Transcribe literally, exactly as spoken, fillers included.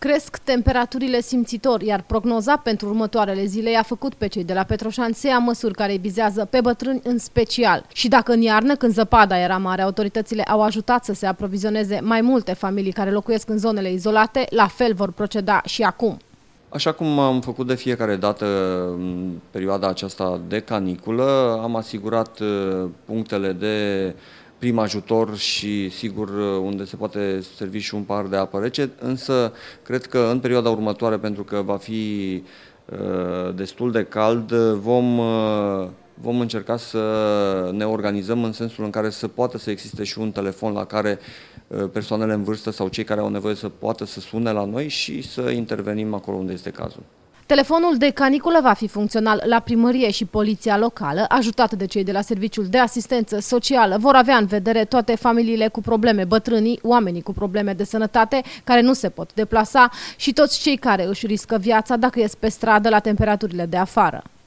Cresc temperaturile simțitor, iar prognoza pentru următoarele zile i-a făcut pe cei de la Petroșani să ia măsuri care îi vizează pe bătrâni în special. Și dacă în iarnă, când zăpada era mare, autoritățile au ajutat să se aprovizioneze mai multe familii care locuiesc în zonele izolate, la fel vor proceda și acum. Așa cum am făcut de fiecare dată în perioada aceasta de caniculă, am asigurat punctele de prim ajutor și, sigur, unde se poate servi și un pahar de apă rece, însă cred că în perioada următoare, pentru că va fi uh, destul de cald, vom, uh, vom încerca să ne organizăm în sensul în care să poată să existe și un telefon la care uh, persoanele în vârstă sau cei care au nevoie să poată să sune la noi și să intervenim acolo unde este cazul. Telefonul de caniculă va fi funcțional la primărie și poliția locală, ajutat de cei de la Serviciul de Asistență Socială. Vor avea în vedere toate familiile cu probleme, bătrânii, oamenii cu probleme de sănătate care nu se pot deplasa și toți cei care își riscă viața dacă ies pe stradă la temperaturile de afară.